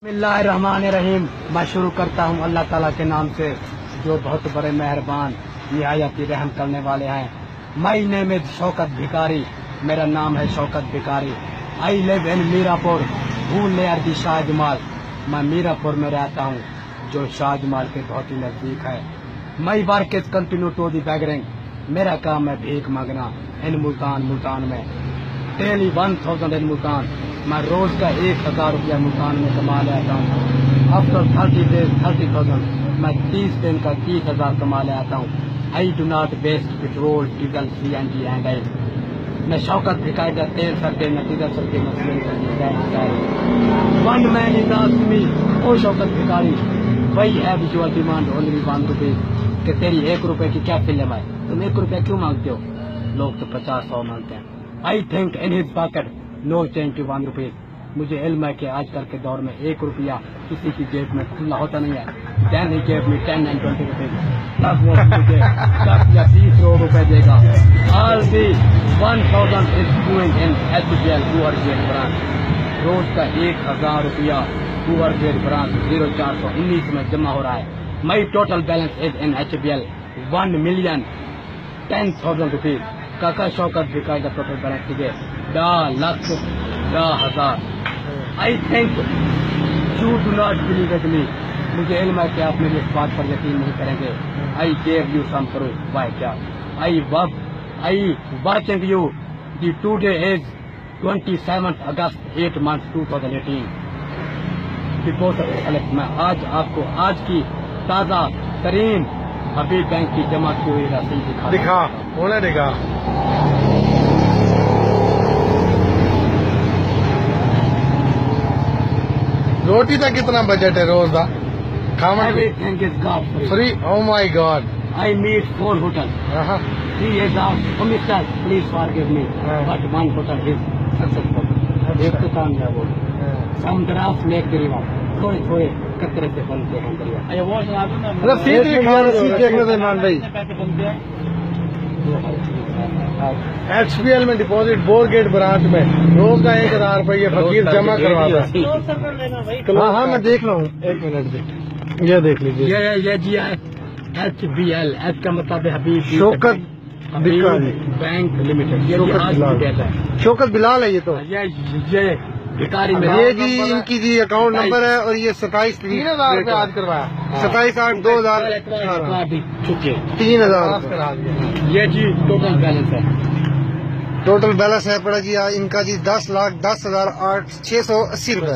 बिस्मिल्लाहिर्रहमानिर्रहीम। मैं शुरू करता हूँ अल्लाह ताला के नाम से जो बहुत बड़े मेहरबान निहायत रहम करने वाले हैं। माई नेम इज शौकत भिखारी, मेरा नाम है शौकत भिखारी। आई लिव इन मीरापुर, हूँ नियर दी शाहजमाल। मैं मीरापुर में रहता हूँ जो शाहजमाल के बहुत ही नजदीक है। My work is continue to the beggaring, मेरा काम है भीख मांगना इन मुल्तान में। डेली 1000 इन मुल्तान, मैं रोज का 1000 रुपया मुल्तान में कमा लेता हूँ। आफ्टर 30 डेज 30,000, मैं 30 दिन का 30,000 कमा लेता हूँ। I do not waste petrol, diesel, CNG and oil. मैं शौकत भिखारी का तेल सकते न डीजल सकते one man is asked me, oh Shaukat भिखारी, वही है विजुअल डिमांड ओनली 1 रुपये, कि तेरी 1 रुपए की क्या फिल्म है, तुम 1 रुपया क्यों मांगते हो? लोग तो 50-100 मांगते हैं। I think in his pocket no change to 1 रुपये। मुझे इल्म है कि आजकल के दौर में 1 रुपया किसी की जेब में खुला होता नहीं है। Then he gave me 10 and 20 रुपये, तब वो मुझे 10 या 20 रुपए देगा। All the 1000 is going in HBL poor gate branch. रोज का 1000 रुपया पुअर गेट ब्रांच 0419 में जमा हो रहा है। My total balance is in HBL 1,10,000 rupees. काका शौकत भिखारी का टोटल बैलेंस कीजिए 10,10,000। I think you do not believe it me. मुझे इल्म है कि आप मेरी इस बात पर यकीन नहीं करेंगे। I gave you some proof. Why क्या? I watching you. The today is 27 August 8 month 2018। Because मैं आज आपको आज की ताजा तरीन अभी बैंक की जमा की हुई रसीद दिखा। रोटी का कितना बजट है रोज का? Everything is God free. Free? Oh my God. I meet 4 hotels. 3 is out. Oh, mister, please forgive me. But 1 hotel is successful. एक तो कामयाब हो। Some drafts make the river. थोड़े कतरे से बनते हैं दरिया। रसीद देखने से मान भाई। HBL में डिपॉजिट बोर गेट ब्रांच में रोज का 1000 रुपये फकीर जमा करवाता है। हाँ मैं देख रहा हूँ, 1 मिनट दे, ये देख लीजिए। ये जी है HBL, H का मतलब है हबीब शौकत भिखारी बैंक लिमिटेड। ये शौकत बिलाल है। ये तो ये भिखारी में ये जी इनकी जी अकाउंट नंबर है और ये 27 3,000 रुपये आज करवाया। 27/8/2000 3,000। ये जी टोटल बैलेंस है। टोटल बैलेंस है पड़ा जी इनका जी 10,10,680 रुपए।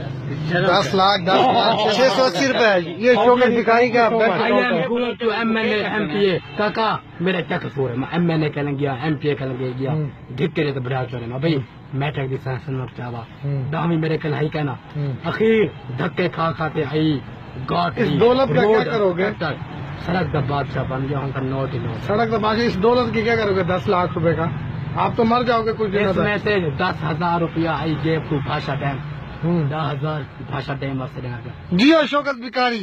10,10,680 रुपए है। ये शौकत भिखारी का MNA MPA। काका मेरा क्या कसूर है? मैं MNA कहने गया, MPA कहने गया, धिक के तो बड़ा चले भाई। मैट्रिक दी सैंक्शन चावा दामी मेरे कल है कहना। अखीर धक्के खाते आई गॉड। इस दौलत का क्या करोगे? सड़क का बादशाह बन गया हूँ। नोट ही नोट सड़क का बादशाह। इस दौलत की क्या करोगे? 10 लाख रुपए का आप तो मर जाओगे कुछ दिन में से। 10,000 रुपया I gave to Bhasha dam. 10,000 Bhasha dam से देना जी। शौकत भिखारी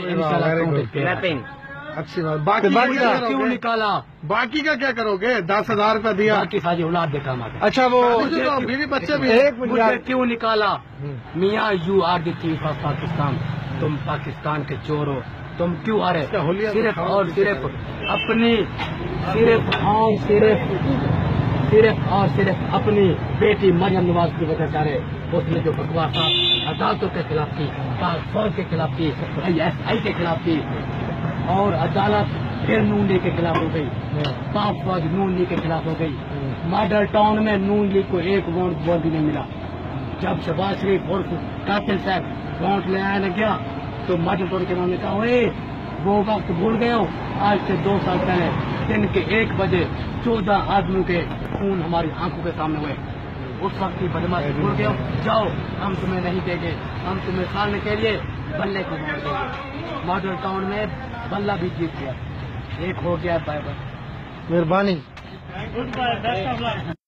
अच्छी बात। बाकी क्यों निकाला? बाकी का क्या करोगे? 10,000 रुपया दिया, बाकी सारी औलाद देखा माता। अच्छा वो बीवी बच्चे भी। मुझे क्यों निकाला? मियाँ you are the chief of Pakistan. तुम पाकिस्तान के चोर हो। तुम क्यों आ रहे? सिर्फ और सिर्फ अपनी सिर्फ और सिर्फ अपनी बेटी मरियम नवाज की वजह से रहे। उसने जो बकवास अदालतों के खिलाफ की, फौज के खिलाफ की, ISI के खिलाफ की, और अदालत फिर नून लीग के खिलाफ हो गई। पाक फौज नून लीग के खिलाफ हो गई। मॉडल टाउन में नून लीग को 1 वोट भी नहीं मिला। जब शहबाज शरीफ और कातिल साहब वोट ले आने गया तो मॉडल टाउन के उन्होंने कहा वो वक्त भूल गए हो। आज से 2 साल पहले दिन के 1 बजे 14 आदमियों के खून हमारी आंखों के सामने हुए। उस वक्त की बदमाशी भूल गए हो। जाओ, हम तुम्हें नहीं देंगे। हम तुम्हें सालने के लिए बल्ले को वोट देंगे। मॉडल टाउन में बल्ला भी जीत गया। 1 हो गया। बाय बाय, मेहरबानी।